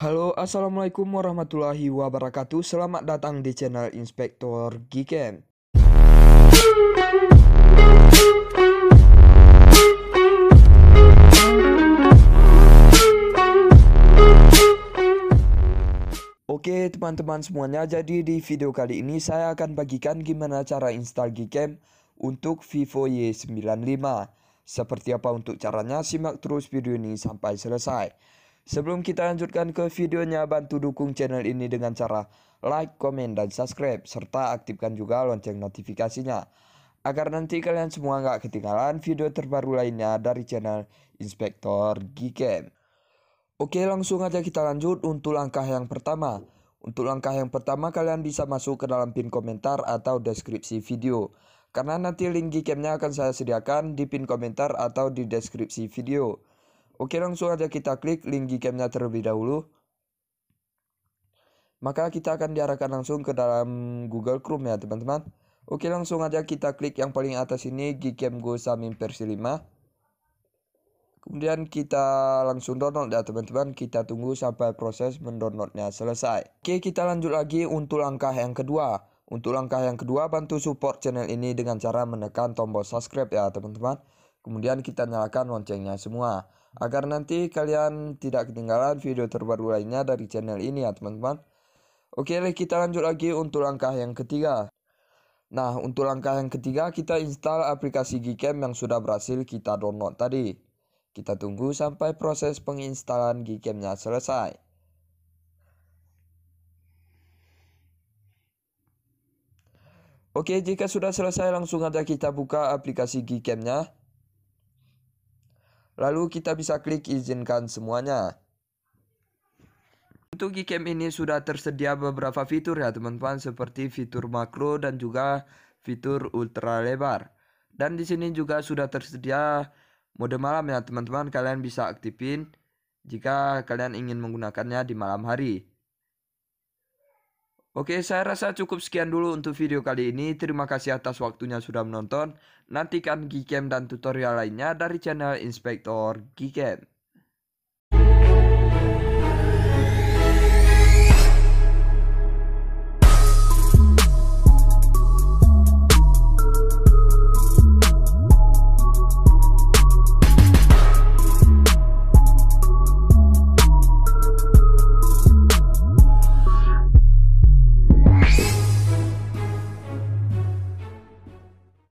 Halo, assalamualaikum warahmatullahi wabarakatuh. Selamat datang di channel Inspektor Gikem. Oke teman-teman semuanya, jadi di video kali ini saya akan bagikan gimana cara install Gikem untuk Vivo Y95. Seperti apa untuk caranya, simak terus video ini sampai selesai. Sebelum kita lanjutkan ke videonya, bantu dukung channel ini dengan cara like, komen, dan subscribe, serta aktifkan juga lonceng notifikasinya, agar nanti kalian semua nggak ketinggalan video terbaru lainnya dari channel Inspektor Gikem. Oke, langsung aja kita lanjut untuk langkah yang pertama. Untuk langkah yang pertama, kalian bisa masuk ke dalam pin komentar atau deskripsi video, karena nanti link Gikemnya akan saya sediakan di pin komentar atau di deskripsi video. Oke, langsung aja kita klik link Gikemnya terlebih dahulu. Maka kita akan diarahkan langsung ke dalam Google Chrome ya teman-teman. Oke, langsung aja kita klik yang paling atas ini, Gikem Go Samin versi 5. Kemudian kita langsung download ya teman-teman. Kita tunggu sampai proses mendownloadnya selesai. Oke, kita lanjut lagi untuk langkah yang kedua. Untuk langkah yang kedua, bantu support channel ini dengan cara menekan tombol subscribe ya teman-teman. Kemudian kita nyalakan loncengnya semua, agar nanti kalian tidak ketinggalan video terbaru lainnya dari channel ini ya teman-teman. Oke, kita lanjut lagi untuk langkah yang ketiga. Nah, untuk langkah yang ketiga, kita install aplikasi Gikem yang sudah berhasil kita download tadi. Kita tunggu sampai proses penginstalan Gikemnya selesai. Oke, jika sudah selesai, langsung aja kita buka aplikasi Gikemnya. Lalu kita bisa klik izinkan semuanya. Untuk Gikem ini sudah tersedia beberapa fitur ya teman-teman, seperti fitur makro dan juga fitur ultra lebar. Dan di sini juga sudah tersedia mode malam ya teman-teman, kalian bisa aktifin jika kalian ingin menggunakannya di malam hari. Oke, saya rasa cukup sekian dulu untuk video kali ini. Terima kasih atas waktunya sudah menonton. Nantikan Gikem dan tutorial lainnya dari channel Inspektor Gikem.